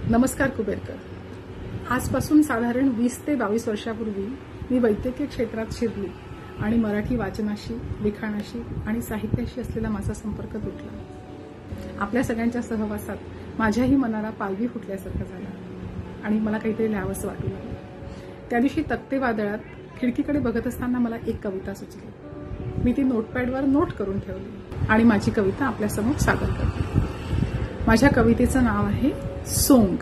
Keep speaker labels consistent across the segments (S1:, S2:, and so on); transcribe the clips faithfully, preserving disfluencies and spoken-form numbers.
S1: नमस्कार कुबेरकर. आजपासून साधारण वीस ते बावीस वर्षापूर्वी मी वैद्यकीय क्षेत्रात शिरली आणि मराठी वाचनाशी, लिखाणाशी आणि साहित्याशी असलेला माझा संपर्क तुटला. आपल्या सगळ्यांच्या सहवासात माझ्याही मनाला पालवी फुटल्यासारखं झालं आणि मला काहीतरी लिहावंसं वाटू लागलं. त्या दिवशी तक्ते वादळात खिडकीकडे बघत असताना मला एक कविता सुचली. मी ती नोटपॅडवर नोट करून ठेवली आणि माझी कविता आपल्यासमोर सादर करते. माझ्या कवितेचं नाव आहे सोंग.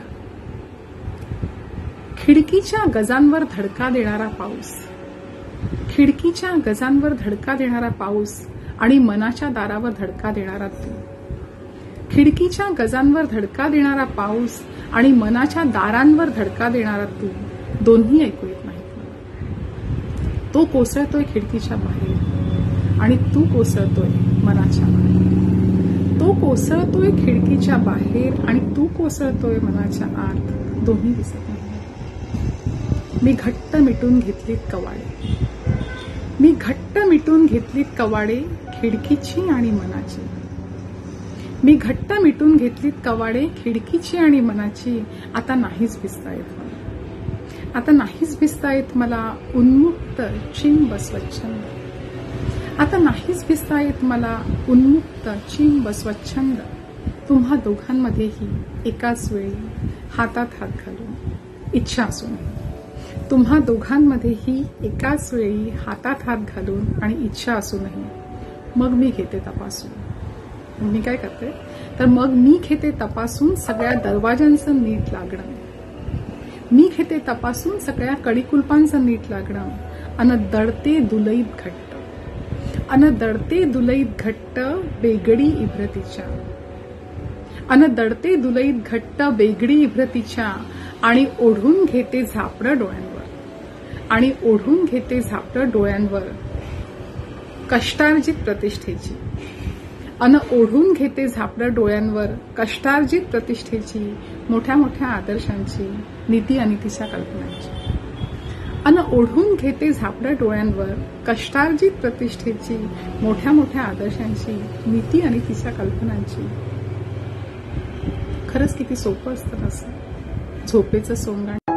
S1: खिडकीच्या गजांवर धडका देणारा पाऊस, खिडकीच्या गजांवर धडका देणारा पाऊस आणि मनाच्या दारावर धडका देणारा तू. खिडकीच्या गजांवर धडका देणारा पाऊस आणि मनाच्या दारांवर धडका देणारा तू, दोन्ही ऐकू येत नाहीत मला. तो कोसळतोय खिडकीच्या बाहेर आणि तू कोसळतोय मनाच्या बाहेर. तो कोसळतोय खिडकीच्या बाहेर आणि तू कोसळतोय मनाच्या आत, दोन्ही दिसत नाही. मी घट्ट मिटून घेतलीत कवाडे, मी घट्ट मिटून घेतलीत कवाडे खिडकीची आणि मनाची. मी घट्ट मिटून घेतलीत कवाडे खिडकीची आणि मनाची. आता नाहीच भिजता येत मला, आता नाहीच भिजता येत मला उन्मुक्त चिंब स्वच्छंद. आता नाहीच भिजता येत मला उन्मुक्त चिंब स्वच्छंद. तुम्हा दोघांमध्येही एकाच वेळी हातात हात घालून इच्छा असून, तुम्हा दोघांमध्येही एकाच वेळी हातात हात घालून आणि इच्छा असूनही मग मी घेते तपासून. मी काय करते तर मग मी घेते तपासून सगळ्या दरवाजांचं नीट लागणं. मी घेते तपासून सगळ्या कडिकुलपांचं नीट लागणं. अन दडते दुलईत घट्ट, अन दडते दुलईत घट्ट बेगडी इब्रतीच्या, अन दडते दुलईत घट्ट बेगडी इब्रतीच्या. आणि ओढून घेते झापडं डोळ्यांवर, आणि ओढून घेते झापडं डोळ्यांवर कष्टार्जित प्रतिष्ठेची. अन ओढून घेते झापडं डोळ्यांवर कष्टार्जित प्रतिष्ठेची, मोठ्या मोठ्या आदर्शांची, नीती अनितीच्या कल्पनांची. अन ओढून घेते झापडं डोळ्यांवर कष्टार्जित प्रतिष्ठेची, मोठ्या मोठ्या आदर्शांची, नीती आणि तिच्या कल्पनांची. खरंच किती सोपं असतं असं झोपेचं सोंग.